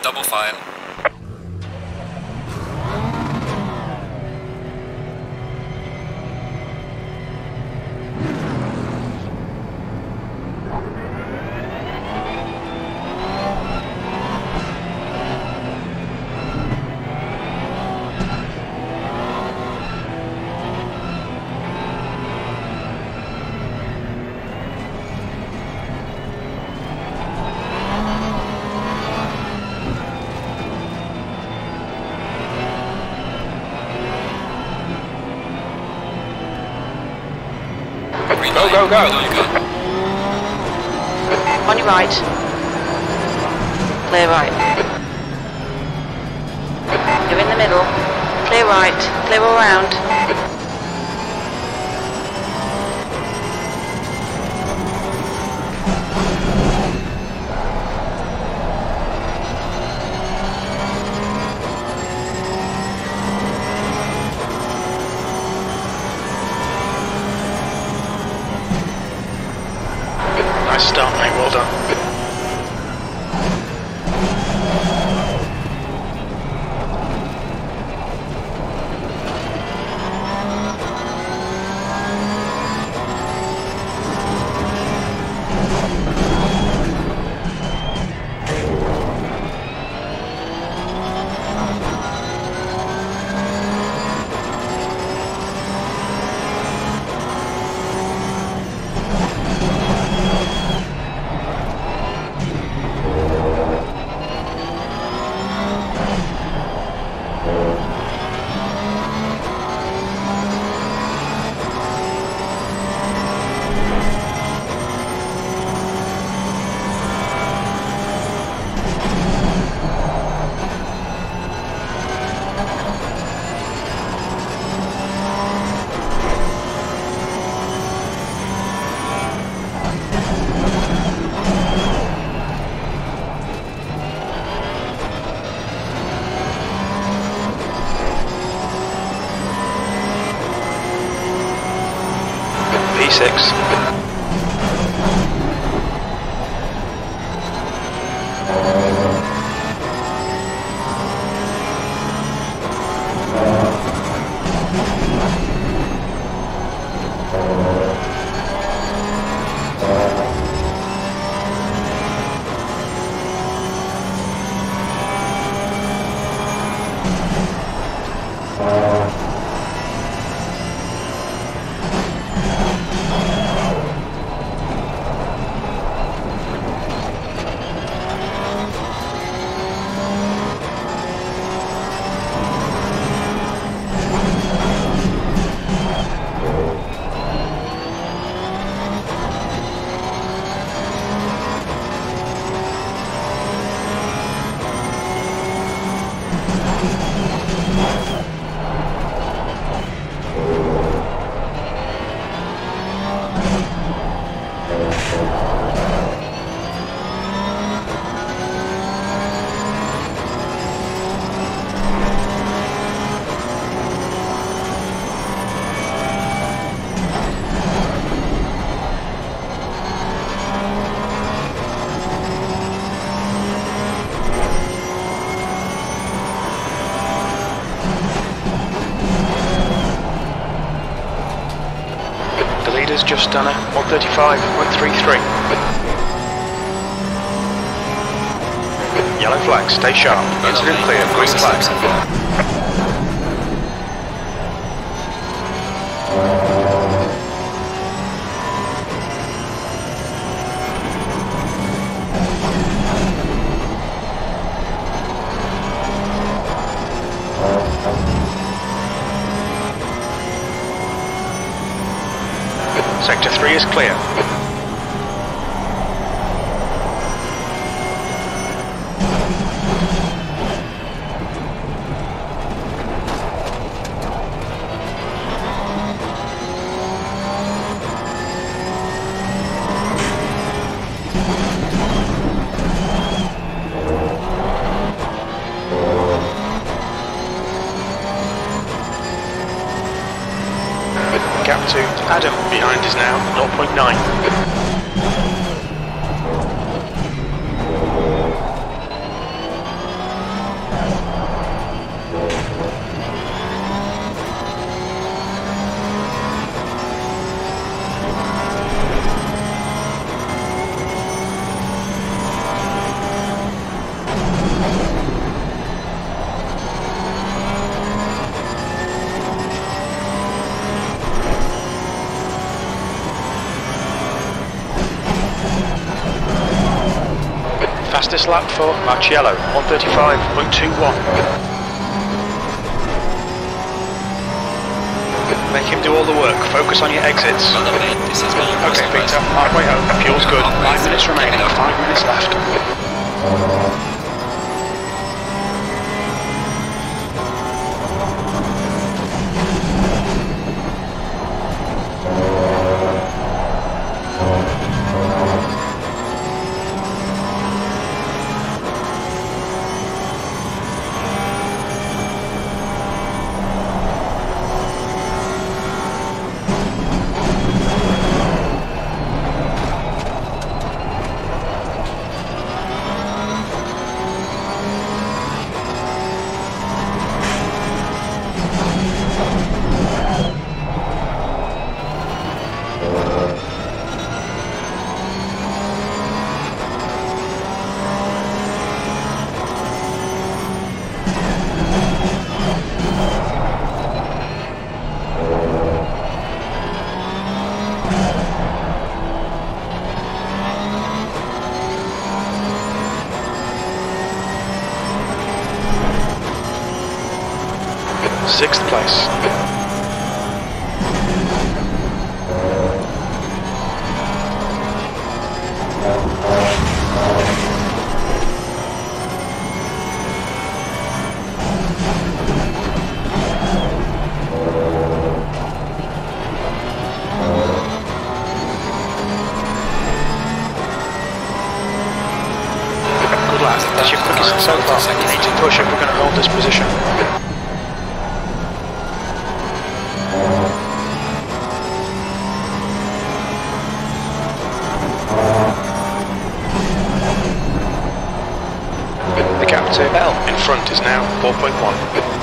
double file. Go, go, go! On your right. Clear right. You're in the middle. Clear right. Clear all round. Nice start, mate, well done. P6. Just done a 135.33. Yellow flag, stay sharp. Incident clear, green flag. Sector 3 is clear. Gap to Adam behind is now 0.9. Fastest lap for Marciello, 1:35.21. Make him do all the work. Focus on your exits. Okay, Victor, halfway home. Fuel's good. 5 minutes remaining. 5 minutes left. Sixth place. Good lad, that's your quickest so far. You need to push if we're going to hold this position. The gap to Bell in front is now 4.1.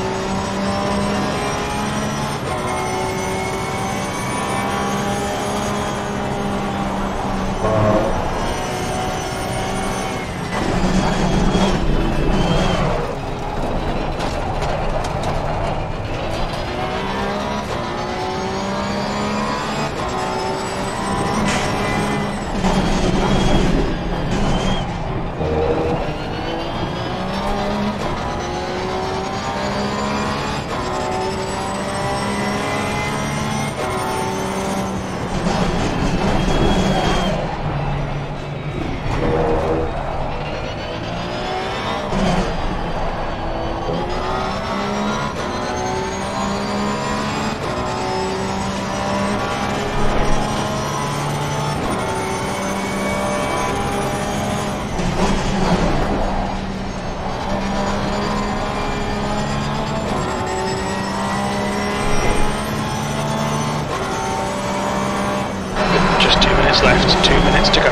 Just 2 minutes left, 2 minutes to go.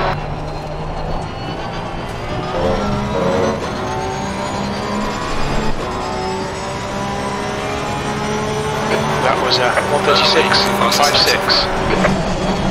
That was 1:36.56.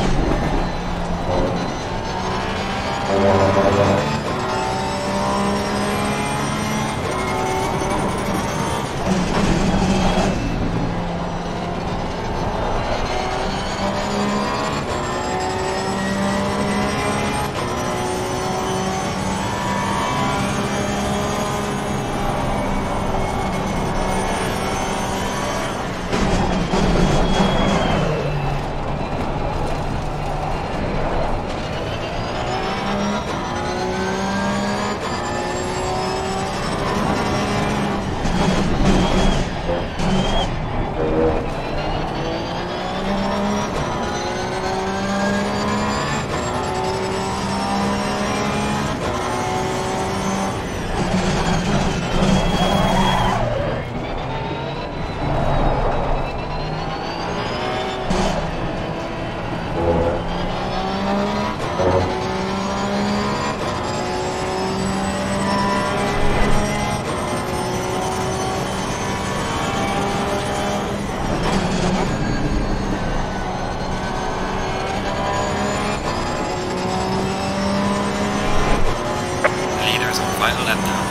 Final lap now.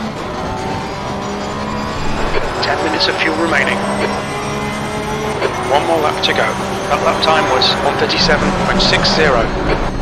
10 minutes of fuel remaining. One more lap to go. That lap time was 1:37.60.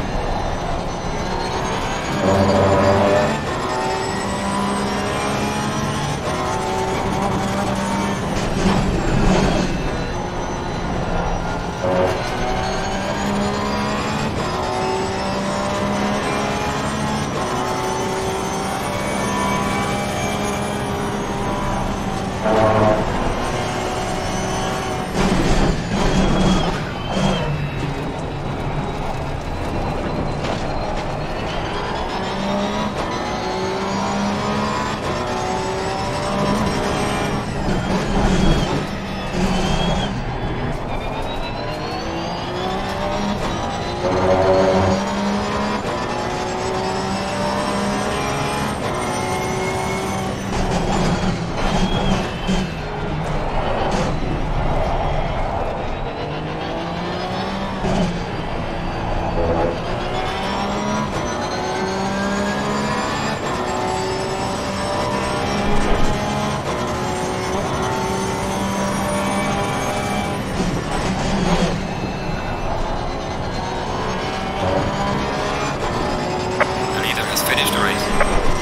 Finished the race.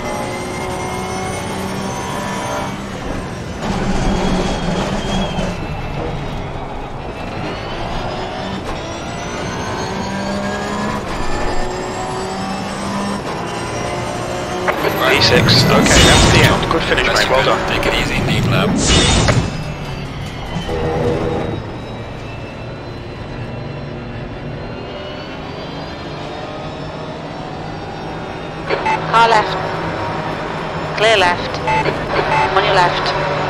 P6. Okay, that's the end. Good finish, mate. Well done. Take it easy, deep lap. Car left. Clear left. On your left.